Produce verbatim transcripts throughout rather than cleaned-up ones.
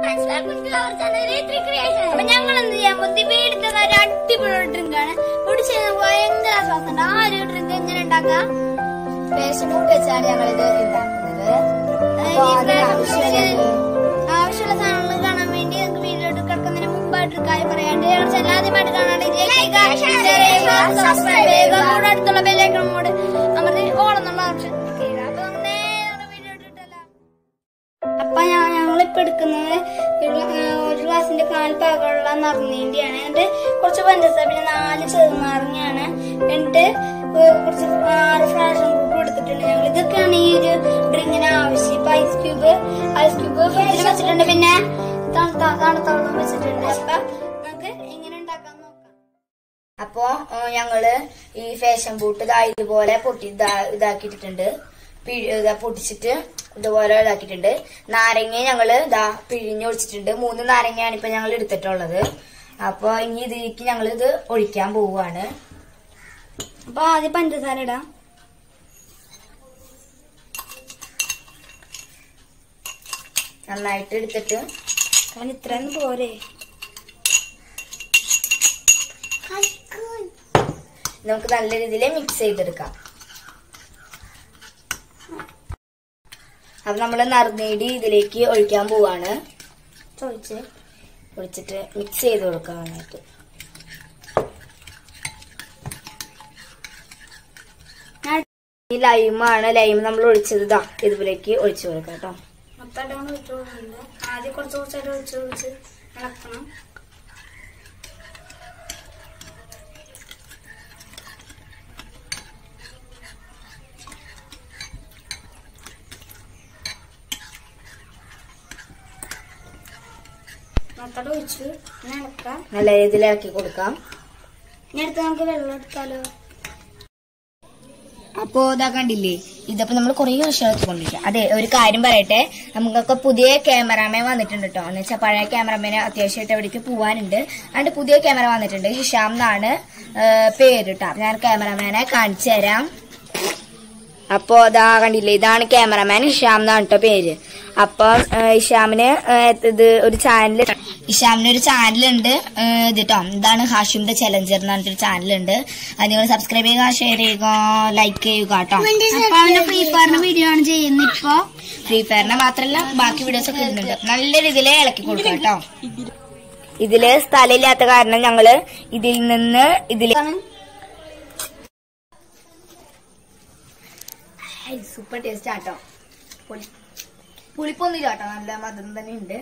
അപ്പൊ ഞങ്ങൾ എന്ത് ചെയ്യാൻ പോകുന്നത് വീടിന്റെ ഒരു അടിപൊളി ഡ്രിങ്ക് ആണ്. കുടിച്ച് ഭയങ്കര ആശ്വാസം. ആ ഒരു ഡ്രിങ്ക് എങ്ങനെ ഉണ്ടാക്കാം? ഫാഷൻ ഫുഡ് വെച്ചാണ് ഞങ്ങളിത് ഉണ്ടാക്കുന്നത്. ആവശ്യമുള്ള സാധനങ്ങൾ കാണാൻ വേണ്ടി നമുക്ക് വീഡിയോട്ട് കിടക്കുന്നതിന് മുമ്പായിട്ട് കാര്യം പറയാണ്ട് എല്ലാദ്യമായിട്ട് കാണാണെങ്കിൽ അടുത്തുള്ള ബെല്ലൈക്കൺ മോഡ് അമർത്തി ഓളെന്നുള്ള ഓപ്ഷൻ. അപ്പൊ ഞങ്ങളിപ്പോ എടുക്കുന്നത് ഒരു ഗ്ലാസിന്റെ കാൽ പാകമുള്ള നിറഞ്ഞേന്റെയാണ്. എന്നിട്ട് കുറച്ച് പഞ്ചസാര, പിന്നെ നാല് ചെറുനാരങ്ങയാണ്, എന്നിട്ട് കുറച്ച് ആറ് ഫ്രാഷൻ ഫ്രൂട്ട് എടുത്തിട്ടുണ്ട് ഞങ്ങൾ. ഇതൊക്കെയാണ് ഈ ഒരു ഡ്രിങ്കിന് ആവശ്യം. ഇപ്പൊ ഐസ് ക്യൂബ് ഐസ് ക്യൂബ് ഫ്രിഡ്ജിൽ വെച്ചിട്ടുണ്ട്, പിന്നെ തണുത്തോളം വെച്ചിട്ടുണ്ട്. അപ്പൊ നമുക്ക് എങ്ങനെ ഉണ്ടാക്കാൻ നോക്കാം. അപ്പൊ ഞങ്ങള് ഈ ഫാഷൻ ബൂട്ട് ഇതാ ഇതുപോലെ പൊട്ടി ഇതാക്കിയിട്ടുണ്ട്, പൊട്ടിച്ചിട്ട് ഇതുപോലെ ഇതാക്കിയിട്ടുണ്ട്. നാരങ്ങ ഞങ്ങള് ഇതാ പിഴിഞ്ഞൊഴിച്ചിട്ടുണ്ട്. മൂന്ന് നാരങ്ങയാണ് ഇപ്പൊ ഞങ്ങൾ എടുത്തിട്ടുള്ളത്. അപ്പൊ ഇനി ഇതിലേക്ക് ഞങ്ങൾ ഇത് ഒഴിക്കാൻ പോവുകയാണ്. അപ്പൊ ആദ്യം പഞ്ചസാര ഇടാം. നന്നായിട്ട് എടുത്തിട്ട് കാരണം ഇത്രയൊന്നും പോരെ, നമുക്ക് നല്ല രീതിയിൽ മിക്സ് ചെയ്തെടുക്കാം. അപ്പൊ നമ്മള് നറുനീടി ഇതിലേക്ക് ഒഴിക്കാൻ പോവാണ്. ചോദിച്ച് ഒഴിച്ചിട്ട് മിക്സ് ചെയ്ത് കൊടുക്കാം നന്നായിട്ട്. ഈ ലൈമാണ്, ലൈം നമ്മൾ ഒഴിച്ചത് ഇതാ ഇതുപോലേക്ക് ഒഴിച്ചു കൊടുക്കാം കേട്ടോ. മൊത്തമായിട്ട് ഒഴിച്ചു കൊടുക്കുന്നുണ്ട്. ആദ്യം കുറച്ച് കുറച്ചായിട്ട് ഒഴിച്ച് ഒഴിച്ച് ഇളക്കണം. മൊത്തം ഒഴിച്ച് പിന്നെ ഇളക്കാം. നല്ല രീതിയിലാക്കി കൊടുക്കാം. ഇനി അടുത്ത് നമുക്ക് വെള്ളം എടുത്താലോ. അപ്പോ ഇതാ കണ്ടില്ലേ, ഇതപ്പോ നമ്മൾ കുറെ വർഷം വെച്ചുകൊണ്ടിരിക്കുക. അതെ, ഒരു കാര്യം പറയട്ടെ, നമുക്കൊക്കെ പുതിയ ക്യാമറാമാൻ വന്നിട്ടുണ്ട് കേട്ടോ. എന്ന് വെച്ചാൽ പഴയ ക്യാമറാമാന് അത്യാവശ്യമായിട്ട് എവിടേക്ക് പോവാനുണ്ട്. അതുകൊണ്ട് പുതിയ ക്യാമറ വന്നിട്ടുണ്ട്. ഹിഷാം എന്നാണ് പേര് കേട്ടോ. ഞാൻ ക്യാമറാമാനെ കാണിച്ചു തരാം. അപ്പോ ഇതാ കണ്ടില്ലേ, ഇതാണ് ക്യാമറാമാൻ, ഹിഷാം എന്നാണ് കേട്ടോ പേര്. അപ്പൊ ഇഷാമിന് ഇത് ഒരു ചാനൽ ഇഷാമിന് ഒരു ചാനലുണ്ട് ഇത് കേട്ടോ. ഇതാണ് ഹാഷിമിന്റെ ചലഞ്ചർ എന്ന് പറഞ്ഞിട്ടൊരു ചാനലുണ്ട്. അത് നിങ്ങൾ സബ്സ്ക്രൈബ് ചെയ്യുക, ഷെയർ ചെയ്യുക, ലൈക്ക് ചെയ്യുക കേട്ടോ. അപ്പൊ അവന്റെ ഫ്രീ ഫയറിന്റെ വീഡിയോ ആണ് ചെയ്യുന്നത്. ഇപ്പൊ ഫ്രീ ഫയറിനെ മാത്രല്ല ബാക്കി വീഡിയോസ് ഒക്കെ ഇടുന്നുണ്ട്. നല്ല രീതിയിൽ ഇളക്കി കൊടുക്കുക കേട്ടോ. ഇതില് സ്ഥലമില്ലാത്ത കാരണം ഞങ്ങള് ഇതിൽ നിന്ന് ഇതില് സൂപ്പർ ടേസ്റ്റ് ആട്ടോ. പുളിപ്പൊന്നുമില്ല കേട്ടോ, നല്ല മധുരം തന്നെ ഉണ്ട്.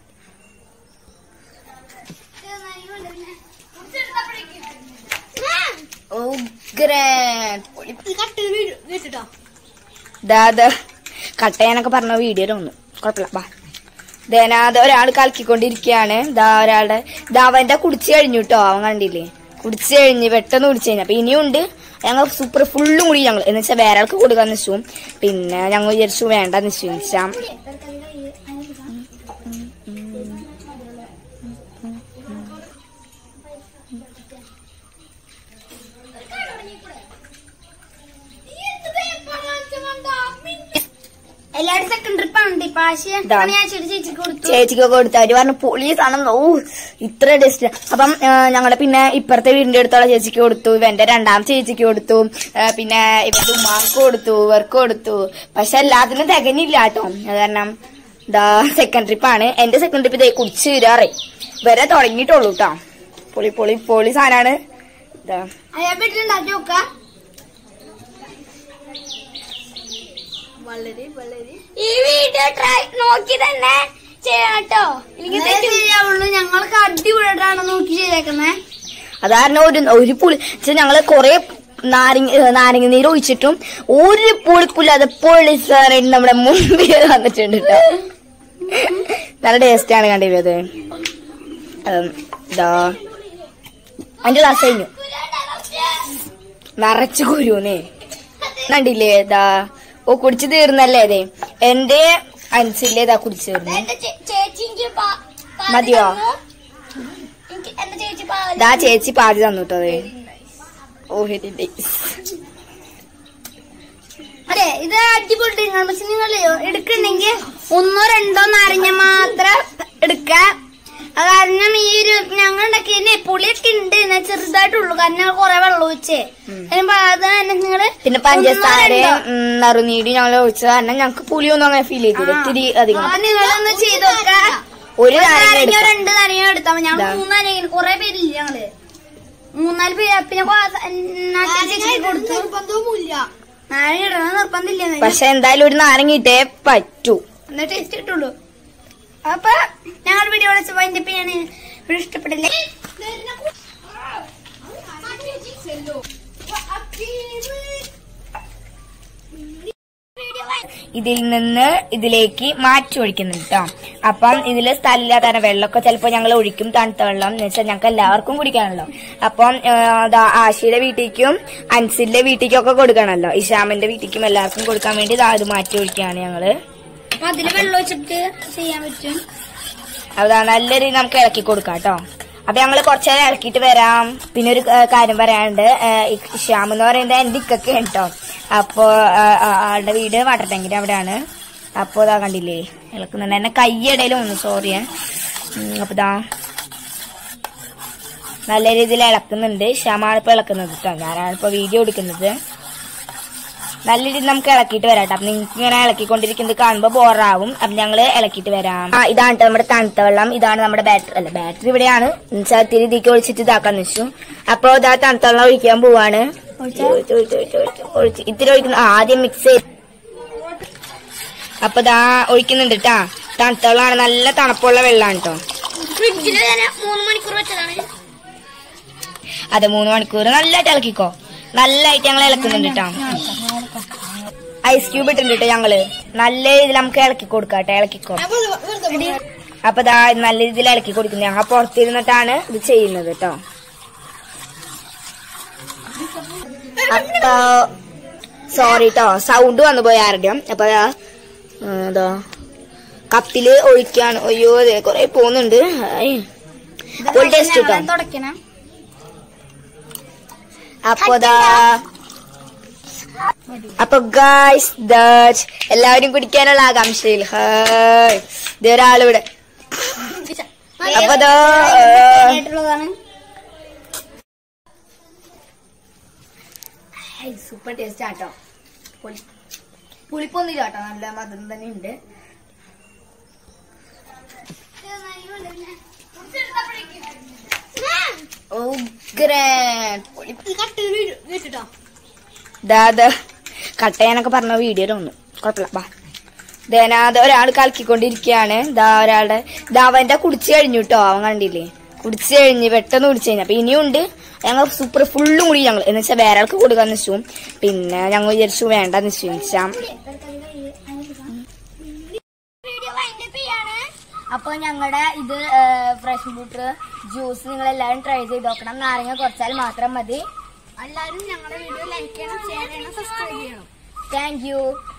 കട്ടയാനൊക്കെ പറഞ്ഞ വീഡിയോ ഒന്നും കുഴപ്പമില്ല. ബാ ദേനാത് ഒരാൾ കലക്കിക്കൊണ്ടിരിക്കുകയാണ്. ദാ ഒരാളുടെ ദാ അവന്റെ കുടിച്ചു കഴിഞ്ഞു കേട്ടോ. അവൻ കണ്ടില്ലേ, കുടിച്ചു കഴിഞ്ഞ് പെട്ടെന്ന് കുടിച്ചു കഴിഞ്ഞു. അപ്പൊ ഇനിയുണ്ട് ഞങ്ങൾ സൂപ്പർ ഫുള്ളും കൂടി ഞങ്ങൾ എന്ന് വെച്ചാൽ വേറെ ആൾക്ക് കൊടുക്കാന്ന് വെച്ചു. പിന്നെ ഞങ്ങൾ വിചാരിച്ചു വേണ്ടെന്ന് വെച്ചാൽ എല്ലാവരും സെക്കൻഡ് ട്രിപ്പാണ് ചേച്ചിക്കൊക്കെ കൊടുത്തു. അവര് പറഞ്ഞു പോലീസ് ആണെന്ന്. ഓ ഇത്ര ടേസ്റ്റ്. അപ്പം ഞങ്ങളുടെ പിന്നെ ഇപ്പുറത്തെ വീടിന്റെ അടുത്തുള്ള ചേച്ചിക്ക് കൊടുത്തു, ഇവന്റെ രണ്ടാമത്തെ ചേച്ചിക്ക് കൊടുത്തു, പിന്നെ ഇവരുടെ ഉമ്മാർക്ക് കൊടുത്തു, ഇവർക്ക് കൊടുത്തു. പക്ഷെ എല്ലാത്തിനും തികഞ്ഞില്ല കേട്ടോ. അത് കാരണം ഇതാ സെക്കൻഡ് ട്രിപ്പാണ്. എന്റെ സെക്കൻഡ് ട്രിപ്പ് ഇതേ കുടിച്ച് തീരാറേ വരെ തുടങ്ങിയിട്ടുള്ളൂ കേട്ടോ. പൊളി പൊളി പൊളി സാധനമാണ്. ഇതാ വളരെ വളരെ ഈ വീഡിയോ ട്രൈ നോക്കി തന്നെ ചെയ്യണം കേട്ടോ. ശരിയാവുള്ളൂ. ഞങ്ങൾക്ക് അടിപൊളിയായിട്ടാണ് നോക്കി ചെയ്തേക്കുന്നത്. അത് കാരണം ഒരു ഒരു പുളി ഞങ്ങള് കൊറേ നാരങ്ങ നാരങ്ങ നീര് ഒഴിച്ചിട്ടും ഒരു പുളിപ്പില്ലാതെ പൊളി സാറ് നമ്മുടെ മുൻപിൽ വന്നിട്ടുണ്ട് കേട്ടോ. നല്ല ടേസ്റ്റ് ആണ് കണ്ടില്ലത്. ഇതാ അതിന്റെ ഗ്ലാസ് കഴിഞ്ഞു നിറച്ചു കുരുന്നേ കണ്ടില്ലേ. ഇതാ ഓ കുടിച്ചു തീർന്നല്ലേ. അതെ എന്റെ അനുസരില്ലേ ഇതാ കുടിച്ചു തീർന്നു. മതിയോ? ഇതാ ചേച്ചി പാതി തന്നു കേട്ടോ. അതെ ഓ ഹെരി അതെ ഇത് അടിപൊളി ഡ്രിങ്കാണ്. പക്ഷെ നിങ്ങൾ എടുക്കണമെങ്കിൽ ഒന്നോ രണ്ടോ നാരങ്ങ മാത്രം എടുക്കുക. ഞങ്ങൾ ഉണ്ടാക്കിയതിന് പുളിയൊക്കെ ഉണ്ട് എന്നാൽ ചെറുതായിട്ടുള്ളൂ കാരണം ഞങ്ങൾ കൊറേ വെള്ളം ഒഴിച്ചേ നിങ്ങള് പിന്നെ പഞ്ചസാര നറുനീടി ഞങ്ങൾ ഒഴിച്ച കാരണം ഞങ്ങക്ക് പുളിയൊന്നും അങ്ങനെ ഫീൽ ചെയ്തില്ല ഇത്തിരി അധികം. നിങ്ങളൊന്ന് ചെയ്തോക്ക. ഒരു നാരങ്ങ രണ്ട് നാരങ്ങ എടുത്താൽ ഞങ്ങൾ മൂന്നാരങ്ങ കൊറേ പേരില്ല ഞങ്ങള് മൂന്നാല് പേര് പിന്നെ കൊടുത്തു നാരങ്ങ ഇടണം നിർബന്ധമില്ല. പക്ഷെ എന്തായാലും ഒരു നാരങ്ങ ഇട്ടേ പറ്റൂ എന്നാ ടേസ്റ്റ് കിട്ടുള്ളൂ. അപ്പൊ ഞങ്ങളുടെ വീഡിയോ വിളിച്ച് വൈൻഡപ്പ് ചെയ്യാണ്. വീഡിയോ ഇഷ്ടപ്പെട്ടില്ലേ ഇതിൽ നിന്ന് ഇതിലേക്ക് മാറ്റി ഒഴിക്കുന്നുണ്ട് കേട്ടോ. അപ്പം ഇതില് സ്ഥലമില്ലാത്ത വെള്ളമൊക്കെ ചിലപ്പോ ഞങ്ങൾ ഒഴിക്കും, തണുത്ത വെള്ളം എന്ന് വെച്ചാൽ ഞങ്ങൾക്ക് എല്ലാവർക്കും കുടിക്കാനല്ലോ. അപ്പം ആശിയുടെ വീട്ടിലേക്കും അൻസിന്റെ വീട്ടിലേക്കും ഒക്കെ കൊടുക്കണല്ലോ, ഇഷാമിന്റെ വീട്ടിലേക്കും എല്ലാവർക്കും കൊടുക്കാൻ വേണ്ടി അത് മാറ്റി ഒഴിക്കുകയാണ് ഞങ്ങള്. അതില് വെള്ളം ഒഴിച്ചിട്ട് ചെയ്യാൻ പറ്റും. അതാ നല്ല രീതി നമുക്ക് ഇളക്കി കൊടുക്കാം കേട്ടോ. അപ്പൊ ഞങ്ങള് കുറച്ചേരം ഇളക്കിയിട്ട് വരാം. പിന്നെ ഒരു കാര്യം പറയാനുണ്ട്, ഇഷാം എന്ന് പറയുന്നത് എന്റെ ഇക്കൊക്കെ കേട്ടോ. അപ്പൊ ആളുടെ വീട് വാട്ടർ ടാങ്കിന്റെ അവിടെയാണ്. അപ്പൊ ഇതാ കണ്ടില്ലേ ഇളക്കുന്നുണ്ട്, എന്നെ കൈയിടയിലും ഒന്ന് സോറിയേ. അപ്പൊ ഇതാ നല്ല രീതിയിൽ ഇളക്കുന്നുണ്ട്. ഇഷാമാണ് ഇപ്പൊ ഇളക്കുന്നത് കേട്ടോ, ഞാനാണ് ഇപ്പൊ വീഡിയോ എടുക്കുന്നത്. നല്ല രീതിയിൽ നമുക്ക് ഇളക്കിയിട്ട് വരാം കേട്ടോ. അപ്പൊ നിങ്ങൾക്ക് ഇങ്ങനെ ഇളക്കിക്കൊണ്ടിരിക്കുന്നത് കാണുമ്പോ ബോറാവും. അപ്പൊ ഞങ്ങള് ഇളക്കിയിട്ട് വരാം. ആ ഇതാണ് നമ്മുടെ തണുത്ത വെള്ളം, ഇതാണ് നമ്മുടെ ബാറ്ററി. അല്ല ബാറ്ററി ഇവിടെയാണ്, ഇത്തിരി ഇതിക്ക് ഒഴിച്ചിട്ട് ഇതാക്കാന്ന് വെച്ചു. അപ്പൊ ഇതാ തണുത്ത വെള്ളം ഒഴിക്കാൻ പോവാണ്. ഒഴിച്ച് ഇത്തിരി ഒഴിക്കുന്ന ആദ്യം മിക്സ് ചെയ്ത് അപ്പൊ ഇതാ ഒഴിക്കുന്നുണ്ട് കേട്ടാ. തണുത്ത വെള്ളമാണ്, നല്ല തണുപ്പുള്ള വെള്ളമാണ് കേട്ടോ. മൂന്ന് മണിക്കൂർ വെച്ചതാണ്. അതെ മൂന്ന് മണിക്കൂർ നല്ലതായിട്ട് ഇളക്കിക്കോ. നല്ലതായിട്ട് ഞങ്ങൾ ഇളക്കുന്നുണ്ട് കേട്ടോ. ഐസ് ക്യൂബ് ഇട്ടിട്ടുണ്ട് കേട്ടോ ഞങ്ങള്. നല്ല രീതിയിൽ നമുക്ക് ഇളക്കി കൊടുക്കാം കേട്ടോ, ഇളക്കിക്കോ. അപ്പൊ ഇതാ നല്ല രീതിയിൽ ഇളക്കി കൊടുക്കുന്നത്. ഞങ്ങൾ പുറത്തിരുന്നിട്ടാണ് ഇത് ചെയ്യുന്നത് കേട്ടോ. അപ്പൊ സോറി കേട്ടോ, സൗണ്ട് വന്നു പോയി ആരുടെയും. അപ്പൊ ഇതാ കപ്പില് ഒഴിക്കാണ്. അയ്യോ അതെ കൊറേ പോകുന്നുണ്ട്. ടേസ്റ്റ് കിട്ടോ. അപ്പൊ അപ്പൊ ഗായ്സ് ദാറ്റ് എല്ലാവരും കുടിക്കാനുള്ള ആകാംക്ഷയിൽ ഹായ് ഒരാളിവിടെ. അപ്പൊ സൂപ്പർ ടേസ്റ്റ് ആട്ടോ. പുളിപ്പൊന്നുമില്ല കേട്ടോ, നല്ല മധുരം തന്നെ ഉണ്ട്. കട്ടയാനൊക്കെ പറഞ്ഞ വീഡിയോ ഒന്നും കുഴപ്പമില്ല. ദേനാത് ഒരാൾ കളിക്കൊണ്ടിരിക്കുകയാണ്. ദാ ഒരാളുടെ ദാവന്റെ കുടിച്ചു കഴിഞ്ഞു കേട്ടോ. അവൻ കണ്ടില്ലേ കുടിച്ചു കഴിഞ്ഞ് പെട്ടെന്ന് കുടിച്ചു കഴിഞ്ഞു. അപ്പൊ ഇനിയുണ്ട് ഞങ്ങൾ സൂപ്പർ ഫുള്ളും കൂടി ഞങ്ങൾ എന്ന് വെച്ചാൽ വേറെ ആൾക്ക് കൊടുക്കാന്ന് വെച്ചു. പിന്നെ ഞങ്ങൾ വിചാരിച്ചു വേണ്ടെന്ന് വെച്ചാൽ. അപ്പൊ ഞങ്ങളുടെ ഇത് ഫ്രഷ് ഫ്രൂട്ട് ജ്യൂസ് നിങ്ങൾ എല്ലാവരും ട്രൈ ചെയ്ത് നോക്കണം. നാരങ്ങ കുറച്ചാൽ മാത്രം മതി. എല്ലാവരും ഞങ്ങളുടെ വീഡിയോ ലൈക്ക് ചെയ്യണം, ഷെയർ ചെയ്യണം, സബ്സ്ക്രൈബ് ചെയ്യണം. Thank U.